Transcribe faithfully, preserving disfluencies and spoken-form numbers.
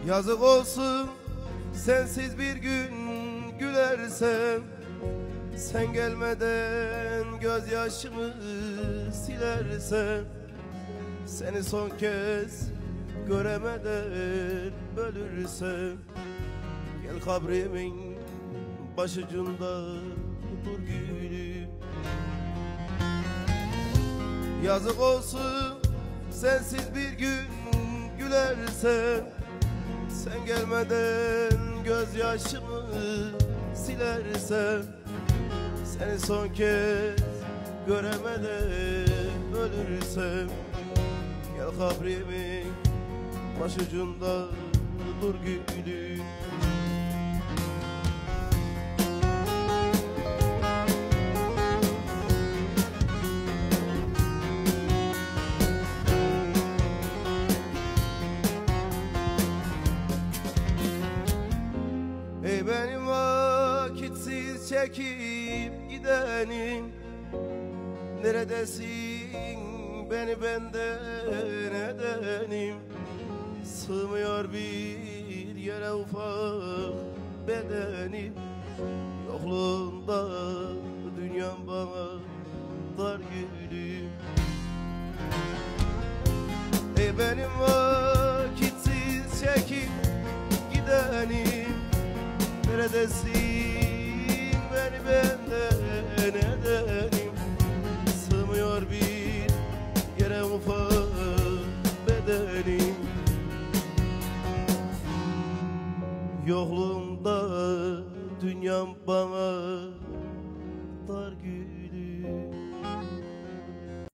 Yazık olsun sensiz bir gün gülersem, sen gelmeden gözyaşımı silersem, seni son kez göremeden ölürsem, gel kabrimin başucunda dur gülüm. Yazık olsun sensiz bir gün gülersem, sen gelmeden gözyaşımı silersem, seni son kez göremeden ölürsem, gel kabrimin başucunda dur gülüm. Ey benim vakitsiz çekip gidenim, neredesin beni benden edenim? Sığmıyor bir yere ufak bedenim, yokluğunda dünyam bana dar gülüm. Ey benim vakitsiz çekip gidenim, neredesin beni benden edenim? Sığmıyor bir yere ufak bedenim, yokluğumda dünyam bana